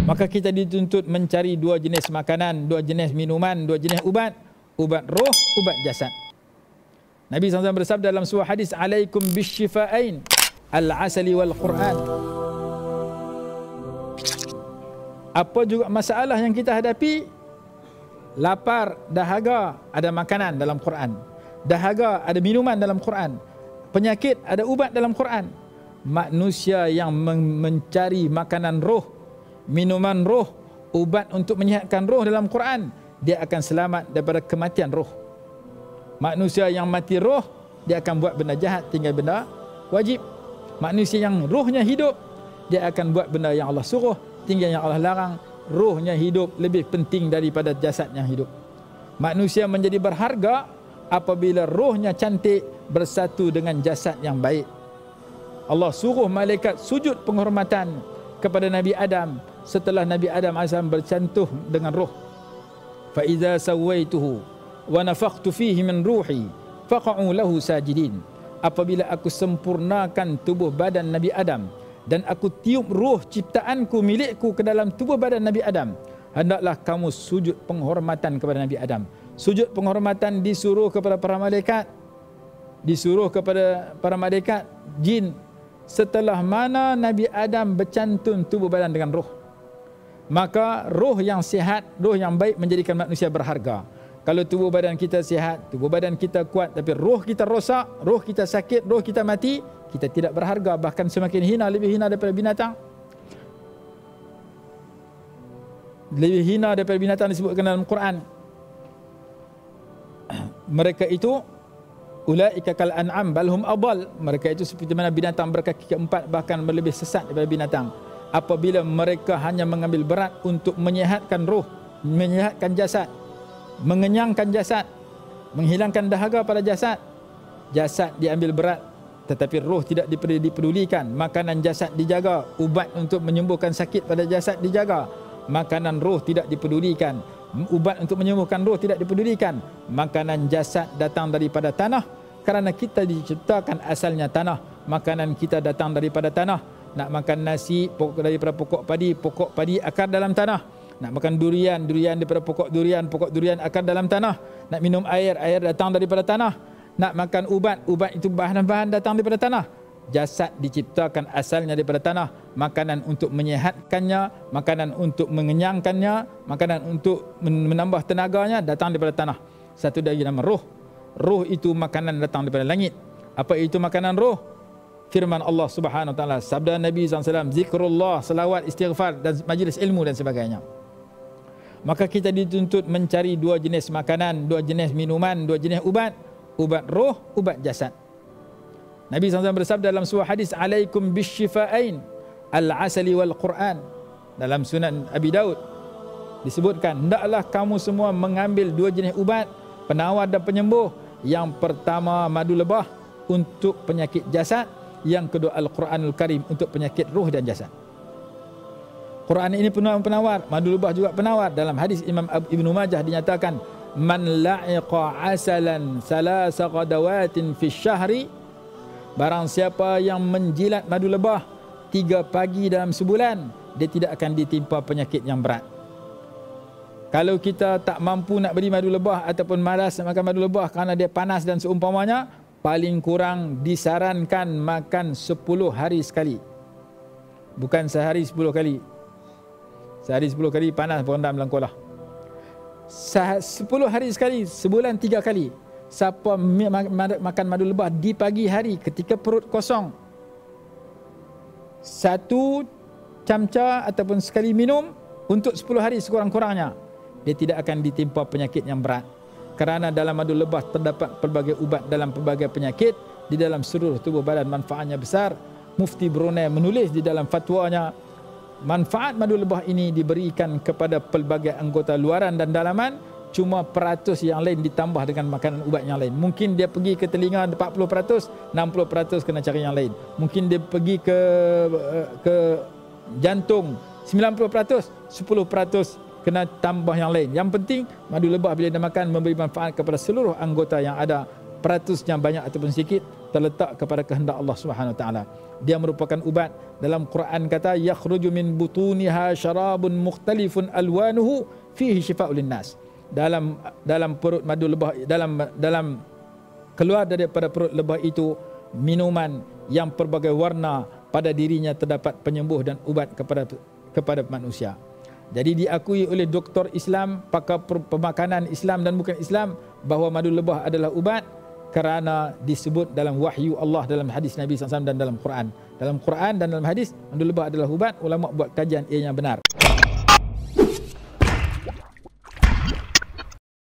Maka kita dituntut mencari dua jenis makanan, dua jenis minuman, dua jenis ubat. Ubat roh, ubat jasad. Nabi SAW bersabda dalam sebuah hadis, alaikum bisyifa'ain, al-asali wal Quran. Apa juga masalah yang kita hadapi, lapar, dahaga, ada makanan dalam Quran. Dahaga, ada minuman dalam Quran. Penyakit, ada ubat dalam Quran. Manusia yang mencari makanan roh, minuman roh, ubat untuk menyihatkan roh dalam Quran, dia akan selamat daripada kematian roh. Manusia yang mati roh, dia akan buat benda jahat, tinggal benda wajib. Manusia yang rohnya hidup, dia akan buat benda yang Allah suruh, tinggal yang Allah larang. Rohnya hidup lebih penting daripada jasad yang hidup. Manusia menjadi berharga apabila rohnya cantik bersatu dengan jasad yang baik. Allah suruh malaikat sujud penghormatan kepada Nabi Adam setelah Nabi Adam AS bercantuh dengan roh. Fa iza sawaituhu wa nafakhtu fihi min ruhi faqa'u lahu sajidin. Apabila aku sempurnakan tubuh badan Nabi Adam dan aku tiup ruh ciptaanku milikku ke dalam tubuh badan Nabi Adam, hendaklah kamu sujud penghormatan kepada Nabi Adam. Sujud penghormatan disuruh kepada para malaikat, disuruh kepada para malaikat jin setelah mana Nabi Adam bercantun tubuh badan dengan roh. Maka roh yang sihat, roh yang baik menjadikan manusia berharga. Kalau tubuh badan kita sihat, tubuh badan kita kuat, tapi roh kita rosak, roh kita sakit, roh kita mati, kita tidak berharga, bahkan semakin hina, lebih hina daripada binatang. Lebih hina daripada binatang disebutkan dalam Quran. Mereka itu ulaika kal an'am bal hum adall. Mereka itu seperti mana binatang berkaki keempat, bahkan lebih sesat daripada binatang. Apabila mereka hanya mengambil berat untuk menyihatkan roh, menyihatkan jasad, mengenyangkan jasad, menghilangkan dahaga pada jasad, jasad diambil berat tetapi roh tidak dipedulikan. Makanan jasad dijaga, ubat untuk menyembuhkan sakit pada jasad dijaga. Makanan roh tidak dipedulikan, ubat untuk menyembuhkan roh tidak dipedulikan. Makanan jasad datang daripada tanah, kerana kita diciptakan asalnya tanah. Makanan kita datang daripada tanah. Nak makan nasi daripada pokok padi akar dalam tanah. Nak makan durian daripada pokok durian akar dalam tanah. Nak minum air datang daripada tanah. Nak makan ubat itu bahan-bahan datang daripada tanah. Jasad diciptakan asalnya daripada tanah. Makanan untuk menyihatkannya, makanan untuk mengenyangkannya, makanan untuk menambah tenaganya datang daripada tanah. Satu lagi nama roh. Roh itu makanan datang daripada langit. Apa itu makanan roh? Firman Allah Subhanahu Wa Taala, sabda Nabi SAW, zikrullah, salawat, istighfar dan majlis ilmu dan sebagainya. Maka kita dituntut mencari dua jenis makanan, dua jenis minuman, dua jenis ubat. Ubat roh, ubat jasad. Nabi SAW bersabda dalam sebuah hadis, alaikum bisyifa'ain, al-asali wal Quran. Dalam Sunan Abi Daud disebutkan, hendaklah kamu semua mengambil dua jenis ubat, penawar dan penyembuh. Yang pertama madu lebah untuk penyakit jasad, yang kedua Al-Quranul Karim untuk penyakit ruh dan jasad. Quran ini penawar, madu lebah juga penawar. Dalam hadis Imam Ibn Majah dinyatakan, man la'iqa asalan salasa qadawatin fi syahri, barang siapa yang menjilat madu lebah 3 pagi dalam sebulan, dia tidak akan ditimpa penyakit yang berat. Kalau kita tak mampu nak beli madu lebah ataupun malas nak makan madu lebah kerana dia panas dan seumpamanya, paling kurang disarankan makan 10 hari sekali. Bukan sehari 10 kali. Sehari 10 kali panas pun dalam langkolah. 10 hari sekali, sebulan 3 kali. Siapa makan madu lebah di pagi hari ketika perut kosong, 1 camca ataupun sekali minum untuk 10 hari sekurang-kurangnya, dia tidak akan ditimpa penyakit yang berat. Kerana dalam madu lebah terdapat pelbagai ubat dalam pelbagai penyakit di dalam seluruh tubuh badan, manfaatnya besar. Mufti Brunei menulis di dalam fatwanya, manfaat madu lebah ini diberikan kepada pelbagai anggota luaran dan dalaman, cuma peratus yang lain ditambah dengan makanan ubat yang lain. Mungkin dia pergi ke telinga 40%, 60% kena cari yang lain. Mungkin dia pergi ke jantung 90%, 10% kena tambah yang lain. Yang penting madu lebah bila dia makan memberi manfaat kepada seluruh anggota yang ada. Peratusnya banyak ataupun sedikit, terletak kepada kehendak Allah Subhanahu Wa Taala. Dia merupakan ubat. Dalam Quran kata yakhruju min butuniha syarabun mukhtalifun alwanuhu fihi shifaa'un linnas. Dalam perut madu lebah, dalam keluar daripada perut lebah itu minuman yang pelbagai warna, pada dirinya terdapat penyembuh dan ubat kepada manusia. Jadi diakui oleh doktor Islam, pakar pemakanan Islam dan bukan Islam, bahawa madu lebah adalah ubat kerana disebut dalam wahyu Allah, dalam hadis Nabi SAW dan dalam Quran. Dalam Quran dan dalam hadis, madu lebah adalah ubat. Ulama buat kajian ianya benar.